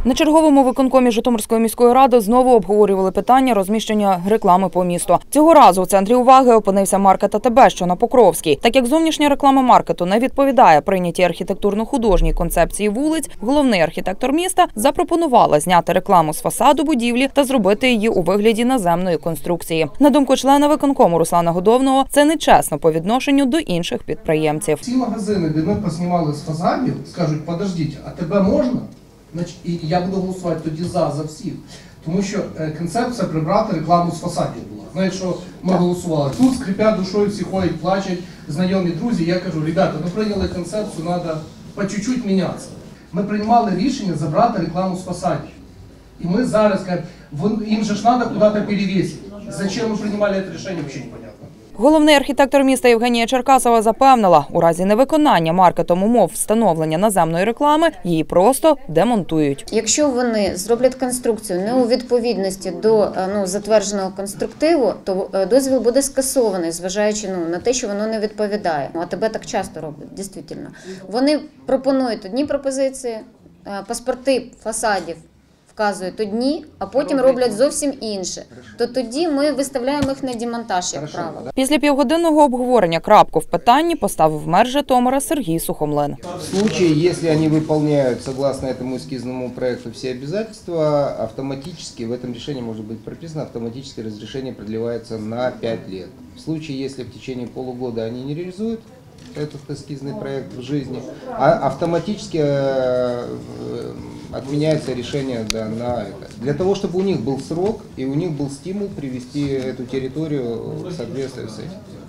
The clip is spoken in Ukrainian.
На черговому виконкомі Житомирської міської ради знову обговорювали питання розміщення реклами по місту. Цього разу у центрі уваги опинився маркет АТБ, що на Покровській. Так як зовнішня реклама маркету не відповідає прийнятій архітектурно-художній концепції вулиць, головний архітектор міста запропонувала зняти рекламу з фасаду будівлі та зробити її у вигляді наземної конструкції. На думку члена виконкому Руслана Годовного, це нечесно по відношенню до інших підприємців. Ці магазини, де ми познімали з фасадів, скажуть, подождіть, а тебе можна? І я буду голосувати тоді за всіх. Тому що концепція прибрати рекламу з фасадів була. Знаєте, що ми голосували. Тут скрипять душою, всі ходять, плачуть, знайомі друзі. Я кажу, ребята, ми прийняли концепцію, треба по чуть-чуть мінятися. Ми приймали рішення забрати рекламу з фасадів. І ми зараз кажемо, їм же ж треба куди-то перевесити. Зачем ми приймали це рішення, взагалі непонятно. Головний архітектор міста Євгенія Черкасова запевнила, у разі невиконання маркетом умов встановлення наземної реклами, її просто демонтують. Якщо вони зроблять конструкцію не у відповідності до затвердженого конструктиву, то дозвіл буде скасований, зважаючи на те, що воно не відповідає. А тебе так часто роблять, дійсно. Вони пропонують одні пропозиції, паспорти фасадів вказують одні, а потім роблять зовсім інше. То тоді ми виставляємо їх на демонтаж, як правило. Після півгодинного обговорення крапку в питанні поставив мер Житомира Сергій Сухомлин. В случае, если они выполняют, согласно этому эскизному проекту, все обязательства, автоматически, в этом решении может быть прописано, автоматически разрешение продлевается на 5 лет. В случае, если в течение полугода они не реализуют этот эскизный проект в жизни, автоматически отменяется решение на это. Для того, чтобы у них был срок и у них был стимул привести эту территорию в соответствие с этим.